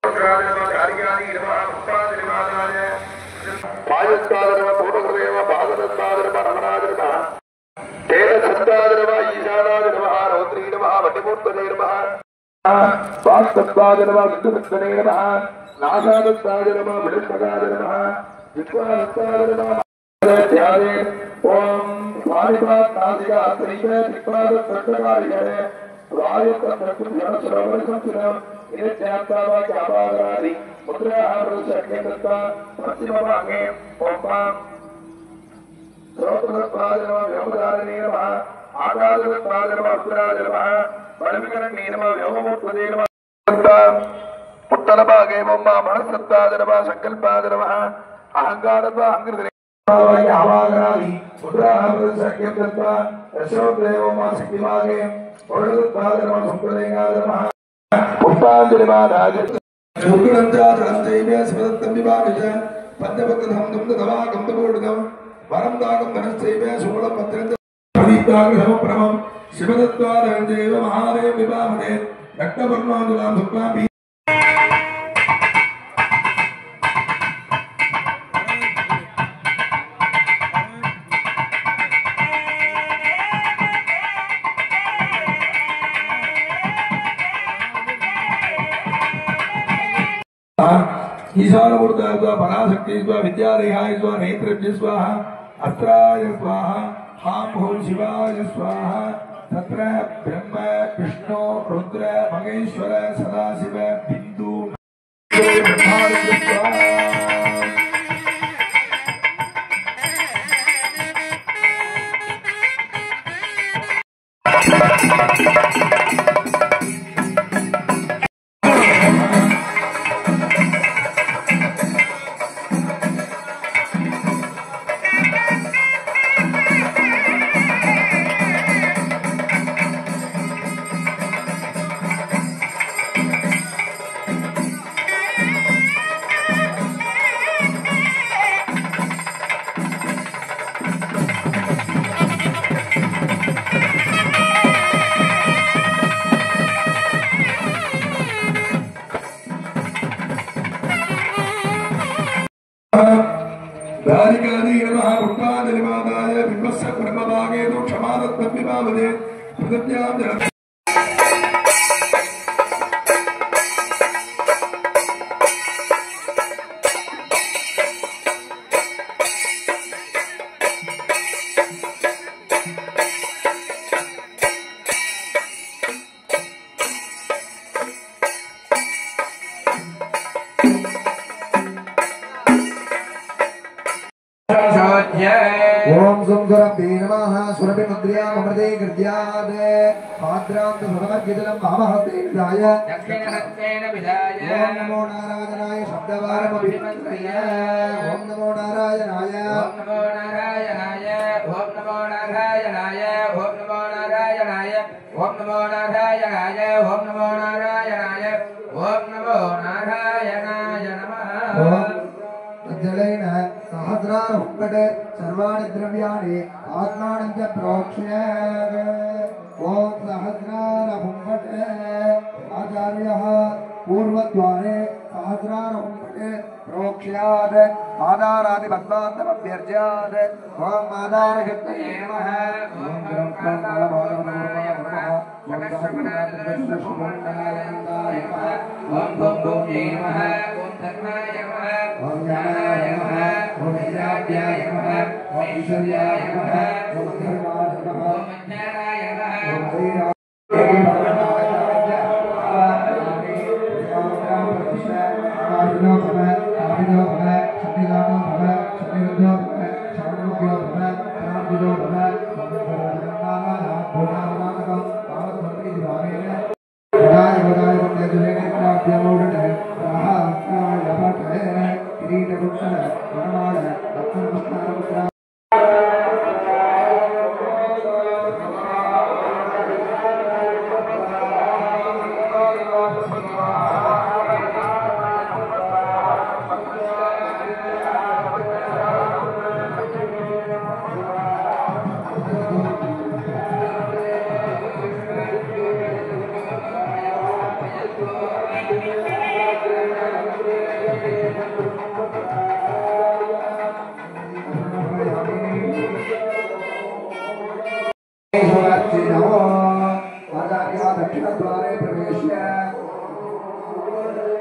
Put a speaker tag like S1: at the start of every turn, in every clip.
S1: ईशानमूर्तः पराशक्ति विद्यादेहाय नेत्रेभ्यः स्वाहा अस्त्राय स्वाहा हां भूं शिवाय स्वाहा तत्र ब्रह्म विष्णु रुद्र महेश्वर सदाशिव बिंदु ब्रह्मांड स्वाहा
S2: ओम सुंदरते नमः सुरभि मुद्र्या ममृते कृत्याद पात्रांत सुरमर्गितलं महामहते विदाय दक्षिण हस्तेन विदाय ओम नमो नारायणाय शब्दवारम अभिमन्त्रय ओम नमो नारायणाय ओम नमो नारायणाय ओम नमो नारायणाय ओम नमो नारायणाय ओम नमो नारायणाय ओम नमो नारायणाय ओम नमो नारायणाय नमः जलेन सहस्रार हुक्कट सर्वाणि द्रव्याणि आत्मानं च प्रोक्ष्य ओम सहस्रार हुक्कट आचार्यः पूर्वद्वारे सहस्रार हुक्कट प्रोक्ष्याद आधारादि पद्मान्तमभ्यर्च्याद ओम आधारशक्तये नमः ओम ब्रह्मणः ओम भूमि नमः ओम धर्माय नमः ओम ज्ञानाय नमः ओम विद्याय नमः ओम ईश्वर्याय नमः ओम धर्माय नमः ओम ज्ञानाय नमः ओम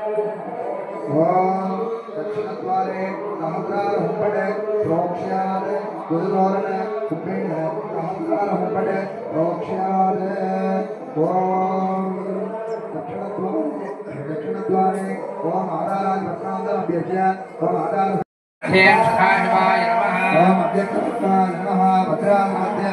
S2: दक्षिणद्वारे सहस्रारहुम्पटे प्रोक्ष्यात् गुरुवारण कुम्भेन सहस्रारहुम्पटे प्रोक्ष्यात् दक्षिणद्वारे ओम आधाराय भक्तान्तरभ्यस्य ओम आधार
S3: शिवाय नमः
S2: ओम अध्यक्षाय नमः भद्राय मध्ये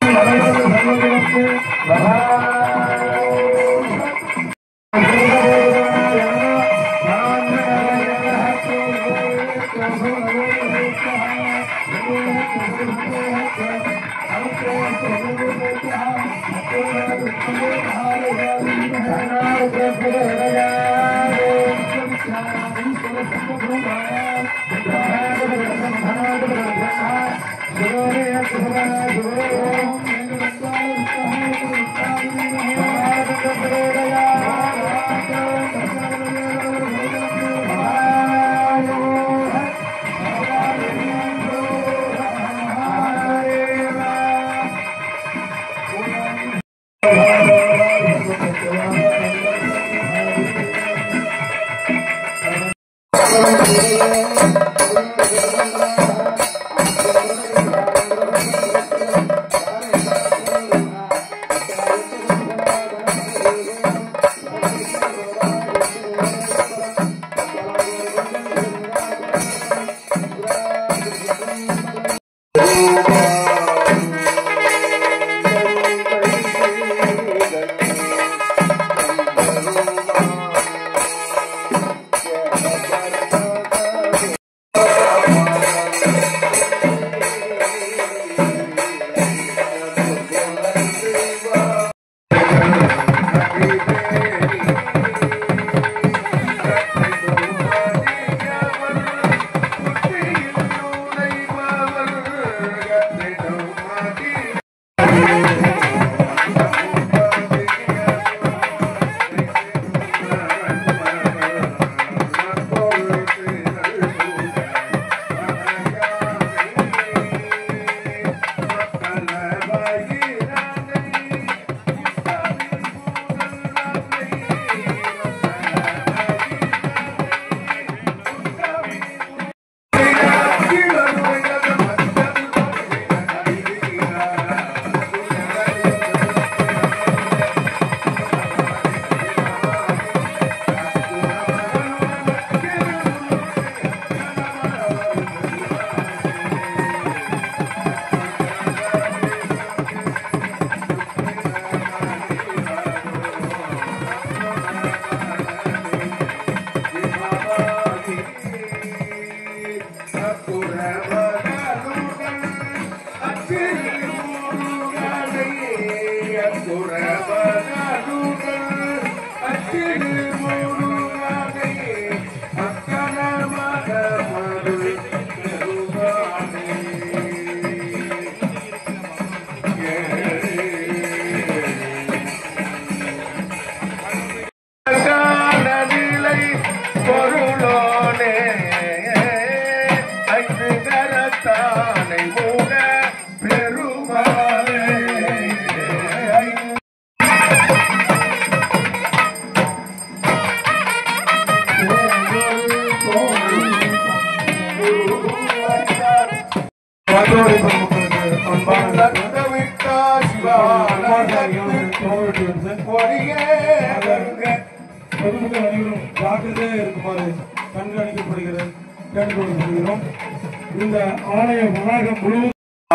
S1: இந்த ஆலய வளாகம் முழுவதும்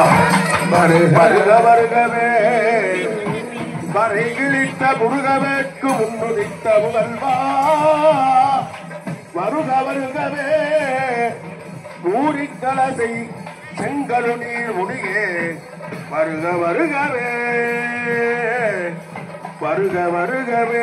S4: வரைகிழித்த முருகவேற்கு முன்னுதித்த முதல்வா வருக வருகவே ஊரிக்கலசை செங்கரு நீர் முடியே வருக வருகவே வருக வருகவே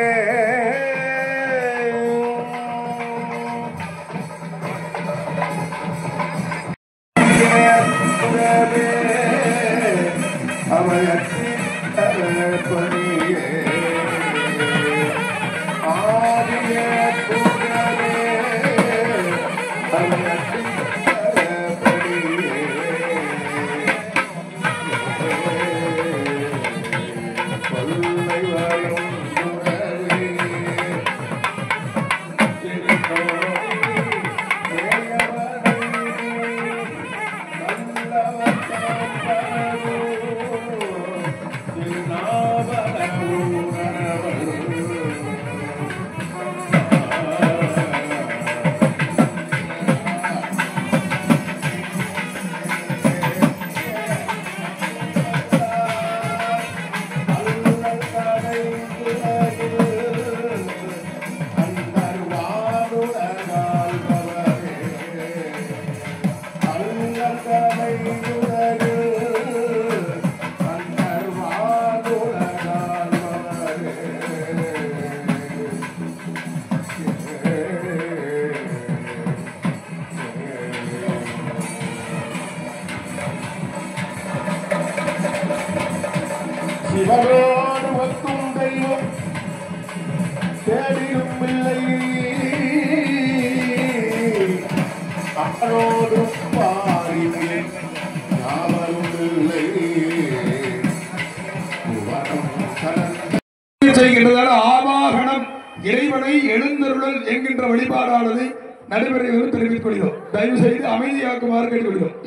S1: செய்கின்றதால் ஆவாகனம் இறைவனை எழுந்தருளல் என்கின்ற வழிபாடானது நடைபெறுகிறது தெரிவித்துக் கொள்கிறோம். தயவு செய்து அமைதியாக்குமாறு கேட்டுக்கொள்கிறோம்.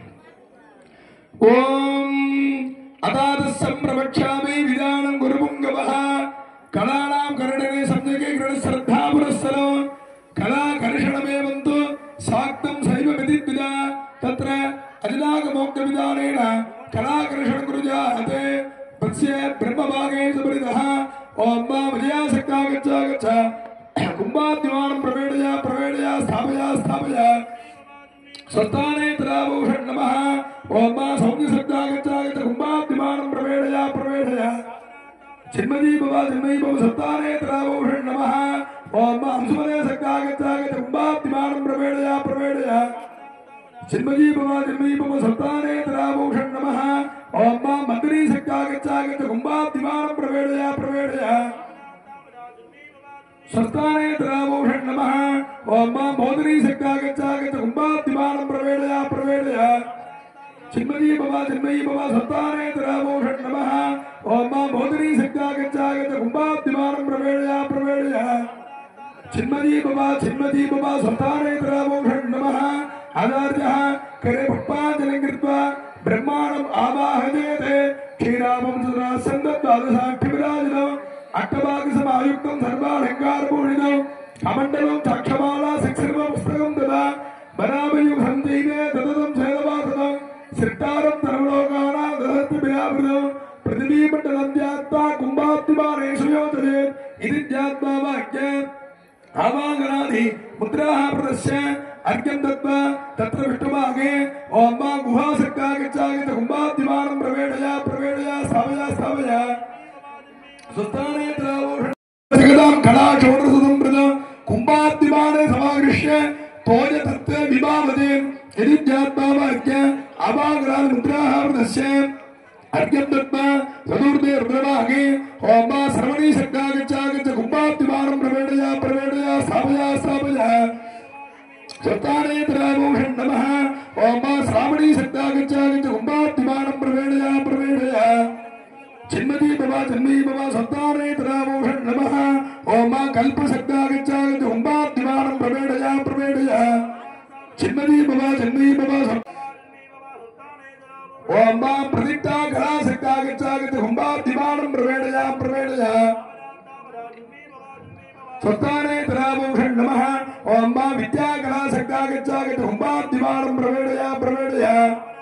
S1: ஓம் அதாதசம் பிரபட்சாமி விதானம் குருபுங்கவஹ கலானாம் கருணனே சம்யகே கிருண ஸ்ரத்தா புரஸ்ஸரம் கலா கர்ஷணமே வந்து சாக்தம் சைவ விதித்விதா தத்ர அதிலாக மோக்ஷ விதானேன கலா கர்ஷண குருஜாதே பத்ய பிரம்மபாகே சபரிதஹ ஓம் மா விஜயாசக்தா கச்சா கச்சா கும்பாத்மானம் பிரவேடயா பிரவேடயா ஸ்தாபயா ஸ்தாபயா स्वस्ताने तराभूषण नमः ओम मा सौम्य शब्दागच्चागच्छ कुम्भाद्यमानं प्रवेडया प्रवेडया चिन्मयी भव स्वस्ताने तराभूषण नमः ओम मा अंशुमने शब्दागच्चागच्छ कुम्भाद्यमानं प्रवेडया प्रवेडया चिन्मयी भव स्वस्ताने तराभूषण नमः ओम मा मन्दिरी शब्दागच्चागच्छ कुम्भाद्यमानं प्रवेडया प्रवेडया स्वस्ताने तराभूषण नमः ओम मा मोदरी शक्तागच्चागच्छ कुम्भाद्यमानं प्रवेडया प्रवेडया चिन्मयी भव स्वस्ताने तराभूषण नमः ओम मा मोदरी शक्तागच्चागच्छ कुम्भाद्यमानं प्रवेडया प्रवेडया चिन्मयी भव स्वस्ताने तराभूषण नमः आदार्यः करे पुष्पाञ्जलिं कृत्वा ब्रह्माणम् आवाहयेते क्षीरामं सुरासन्दद्वादशाक्षिविराजिनम् अट्टभागसमायुक्तं सर्वालङ्कारपूर्णिनं कमण्डलं चक्षमाला शिक्षिर्म पुस्तकं तदा बरामयुग सञ्जैवे ददतं छेदवासनं सिट्टारं सर्वलोकानां ददति विरावृतं पृथिवीमण्डलं ज्ञात्वा कुम्भाद्यमानेषु योजयेत् इति ज्ञात्वा वाक्ये आवाहनादि मुद्राः प्रदर्श्य अर्घ्यं दत्त्वा तत्र विष्णुभागे ओम मा गुहासक्तागच्चागच्छ कुम्भाद्यमानं प्रवेडया प्रवेडया स्थापया स्थापया स्वस्ताने तराभूषण जगदां कलाचोरसुतं प्रजा कुम्भाद्यमाने समागृह्य तोय तत्ते विभावते यदि ज्ञात्वा वाक्य आवाहनादि मुद्राः प्रदर्श्य अर्घ्यं दत्त्वा चतुर्थे रुद्रभागे ओम मा श्रवणी शक्तागच्चागच्छ कुम्भाद्यमानं प्रवेडया प्रवेडया स्थापया स्थापया स्वस्ताने तराभूषण नमः ओम मा श्रावणी शक्तागच्चागच्छ कुम्भाद्यमानं प्रवेडया प्रवेडया चिन्मयी भव स्वस्ताने तराभूषण नमः ओम मा कल्प शक्तागच्चागच्छ कुम्भाद्यमानं प्रवेडया प्रवेडया चिन्मयी भव ओम मा प्रतिष्ठा कला शक्तागच्चागच्छ कुम्भाद्यमानं प्रवेडया प्रवेडया स्वस्ताने तराभूषण नमः ओम मा विद्या कला शक्तागच्चागच्छ कुम्भाद्यमानं प्रवेडया प्रवेडया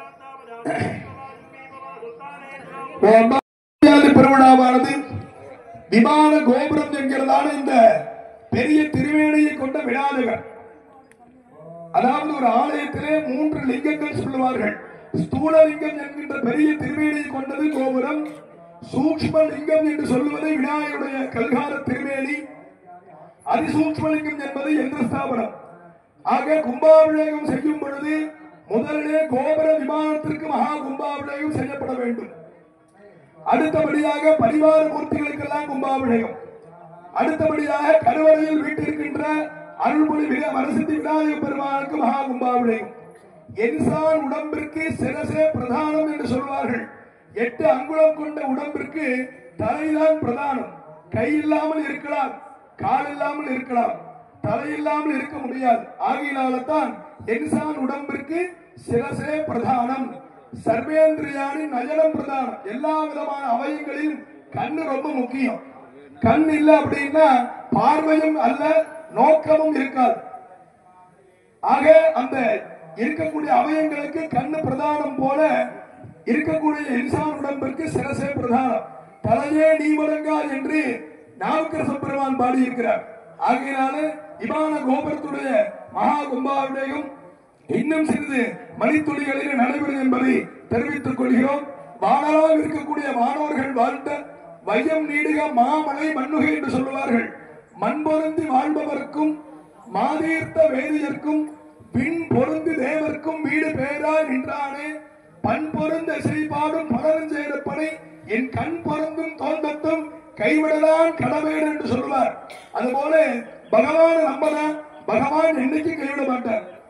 S1: ओम मा பெருவிழாவானது விமான கோபுரம் என்கிறதான இந்த பெரிய திருவேணியை கொண்ட விநாயகர். அதாவது ஒரு ஆலயத்திலே 3 லிங்கங்கள் சொல்லுவார்கள். ஸ்தூல லிங்கம் என்கின்ற பெரிய திருவேணியை கொண்டது கோபுரம். சூக்ஷ்ம லிங்கம் என்று சொல்லுவது விநாயகருடைய கல்கார திருவேணி. அதிசூக்ஷ்ம லிங்கம் என்பது யந்திர ஸ்தாபனம். ஆக கும்பாபிஷேகம் செய்யும் பொழுது முதலிலே கோபுர விமானத்திற்கு மகா கும்பாபிஷேகம் செய்யப்பட வேண்டும். அடுத்தபடியாக பரிவார மூர்த்திகளுக்கெல்லாம் கும்பாபிஷேகம். அடுத்தபடியாக கருவறையில் வீட்டிருக்கின்ற அருள்மொழி வரசித்தி விநாயக பெருமானுக்கு மகா கும்பாபிஷேகம். இன்சான் உடம்பிற்கு சிரசே பிரதானம் என்று சொல்வார்கள். 8 அங்குலம் கொண்ட உடம்பிற்கு தலைதான் பிரதானம். கை இல்லாமல் இருக்கலாம், கால் இல்லாமல் இருக்கலாம், தலை இல்லாமல் இருக்க முடியாது. ஆகையினால்தான் இன்சான் உடம்பிற்கு சிரசே பிரதானம். சர்வேந்திரியானி நயனம் பிரதானம். எல்லா விதமான அவயங்களிலும் கண்ணு ரொம்ப முக்கியம். கண் இல்ல அப்படின்னா பார்வையும் அல்ல, நோக்கமும் இருக்காது. ஆக அந்த இருக்கக்கூடிய அவயங்களுக்கு கண்ணு பிரதானம் போல இருக்கக்கூடிய இன்சான் உடம்பிற்கு சிரசே பிரதானம். தலையே நீ வணங்கா என்று நாவுக்கரச பெருமான் பாடியிருக்கிறார். ஆகையினால விமான கோபுரத்துடைய மகா கும்பாபிஷேகம் இன்னும் சிறிது மணித்துளிகளில் நடைபெறும் என்பதை தெரிவித்துக் கொள்கிறோம். வானலாக இருக்கக்கூடிய மாணவர்கள் வாழ்ந்த வையம் நீடுக மாமலை மண்ணுகை என்று சொல்லுவார்கள். மண் பொருந்தி வாழ்பவர்க்கும் மாதீர்த்த வேதியர்க்கும் பின் பொருந்தி தேவர்க்கும் வீடு பேராய் நின்றானே பண் பொருந்த செய்பாடும் பலரஞ்சேரப்பனை என் கண் பொருந்தும் தோந்தத்தும் கைவிடலாம் கடவேடு என்று சொல்லுவார். அதுபோல பகவான் நம்பதான், பகவான் என்னைக்கு கைவிட மாட்டார்.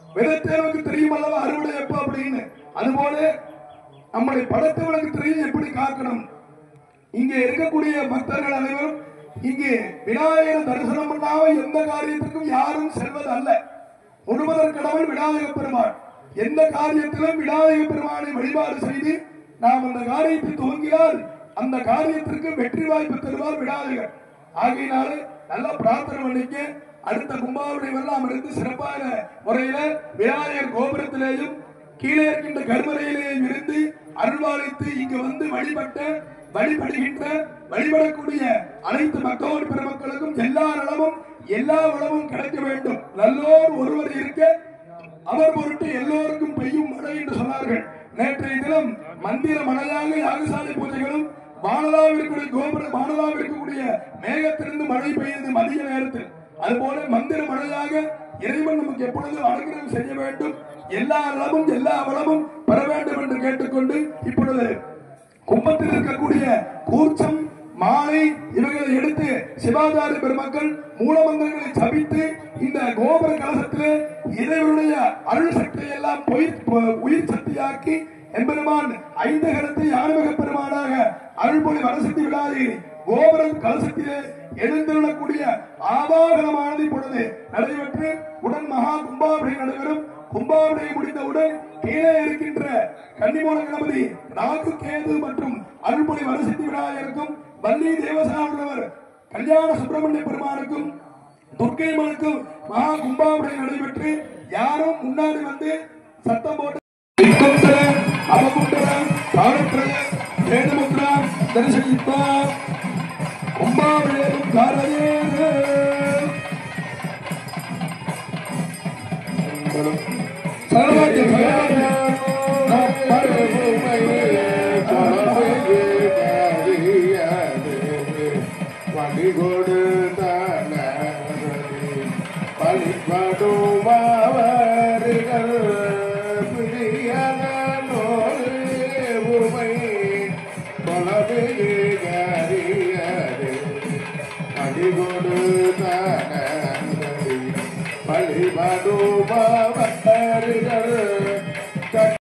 S1: விதைத்தவனுக்கு தெரியும் அல்லவா அறுவடை எப்ப அப்படின்னு. அதுபோல நம்மளை படைத்தவனுக்கு தெரியும் எப்படி காக்கணும். இங்கே இருக்கக்கூடிய பக்தர்கள் அனைவரும் இங்கே விநாயகர் தரிசனம் பண்ணாம எந்த காரியத்திற்கும் யாரும் செல்வது அல்ல. முழுவதற் கடவுள் விநாயகப் பெருமான். எந்த காரியத்திலும் விநாயகப் பெருமானை வழிபாடு செய்து நாம் அந்த காரியத்தை துவங்கினால் அந்த காரியத்திற்கு வெற்றி வாய்ப்பு தருவார் விநாயகர். ஆகையினாலே நல்லா பிரார்த்தனை பண்ணிக்க. அடுத்த கும்பாவளி எல்லாம் இருந்து சிறப்பான முறையில விநாயகர் கோபுரத்திலேயும் கீழே இருக்கின்ற கருவறையிலேயும் இருந்து அருள்வாளித்து இங்கு வந்து வழிபடுகின்ற வழிபடக்கூடிய அனைத்து மக்களோடு பெருமக்களுக்கும் எல்லா நலமும் எல்லா வளமும் கிடைக்க வேண்டும். நல்லோர் ஒருவர் இருக்க அவர் பொருட்டு எல்லோருக்கும் பெய்யும் மழை என்று சொன்னார்கள். நேற்றைய தினம் மந்திர மழையாக யாகசாலை பூஜைகளும் வானலாவில் இருக்கக்கூடிய மேகத்திலிருந்து மழை பெய்தது மதிய நேரத்தில். அதுபோல மந்திர மழையாக இறைவன் நமக்கு எப்பொழுதும் அனுகிரகம் செய்ய வேண்டும். எல்லா நலமும் எல்லா வளமும் பெற வேண்டும் என்று கேட்டுக்கொண்டு இப்பொழுது கும்பத்தில் இருக்கக்கூடிய கூர்ச்சம் மாலை இவர்களை எடுத்து சிவாச்சாரிய பெருமக்கள் மூலமந்திரங்களை சபித்து இந்த கோபுர கலசத்திலே இறைவனுடைய அருள் சக்தியை எல்லாம் உயிர் சக்தியாக்கி எம்பெருமான் ஐந்து கரத்தை ஆன்மீக பெருமானாக அருள்மொழி வரசக்தி விழாவில் கோபுர கலசத்திலே எழுந்திருக்கக்கூடிய ஆவாகனமானது இப்பொழுது நடைபெற்று உடன் மகா கும்பாபிஷை நடைபெறும். கும்பாபிஷை முடிந்தவுடன் கீழே இருக்கின்ற கன்னிமூல கணபதி ராகு கேது மற்றும் அருள்மொழி வரசக்தி விநாயகருக்கும் வள்ளி தேவசானவர் கல்யாண சுப்பிரமணிய பெருமானுக்கும் துர்க்கைமனுக்கும் மகா கும்பாபிஷை நடைபெற்று யாரும் முன்னாடி வந்து சத்தம் போட்டு தரிசனிப்பா கும்பாபிஷேகம்
S4: பலிபடு